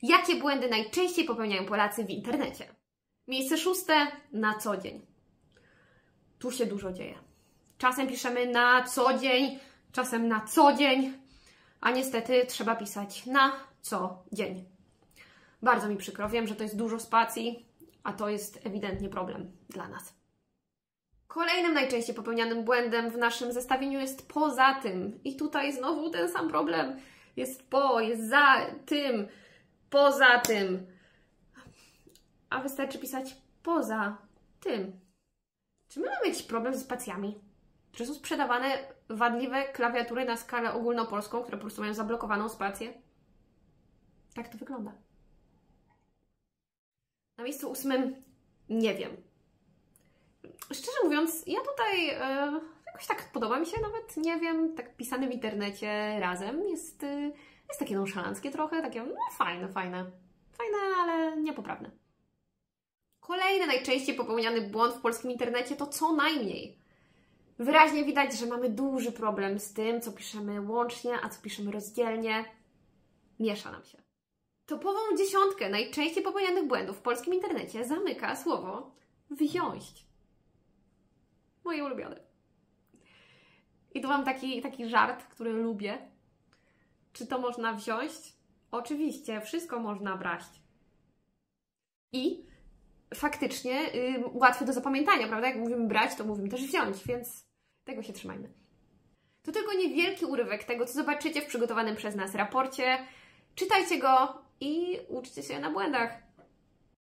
Jakie błędy najczęściej popełniają Polacy w internecie? Miejsce 6. Na co dzień. Tu się dużo dzieje. Czasem piszemy na co dzień, czasem na co dzień, a niestety trzeba pisać na co dzień. Bardzo mi przykro, wiem, że to jest dużo spacji, a to jest ewidentnie problem dla nas. Kolejnym najczęściej popełnianym błędem w naszym zestawieniu jest poza tym. I tutaj znowu ten sam problem. Jest po, jest za tym, poza tym. A wystarczy pisać poza tym. Czy my mamy jakiś problem ze spacjami? Czy są sprzedawane wadliwe klawiatury na skalę ogólnopolską, które po prostu mają zablokowaną spację? Tak to wygląda. Na miejscu 8 nie wiem. Szczerze mówiąc, ja tutaj jakoś tak podoba mi się nawet, nie wiem, tak pisane w internecie razem. Jest takie nonszalanckie trochę, takie no, fajne, ale niepoprawne. Kolejny najczęściej popełniany błąd w polskim internecie to co najmniej. Wyraźnie widać, że mamy duży problem z tym, co piszemy łącznie, a co piszemy rozdzielnie. Miesza nam się. Topową 10 najczęściej popełnianych błędów w polskim internecie zamyka słowo wziąć. Moje ulubione. I tu mam taki żart, który lubię. Czy to można wziąć? Oczywiście, wszystko można brać. I faktycznie łatwe do zapamiętania, prawda? Jak mówimy brać, to mówimy też wziąć, więc tego się trzymajmy. To tylko niewielki urywek tego, co zobaczycie w przygotowanym przez nas raporcie. Czytajcie go i uczcie się na błędach.